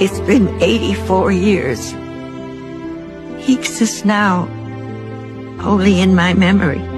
It's been 84 years. He exists now, only in my memory.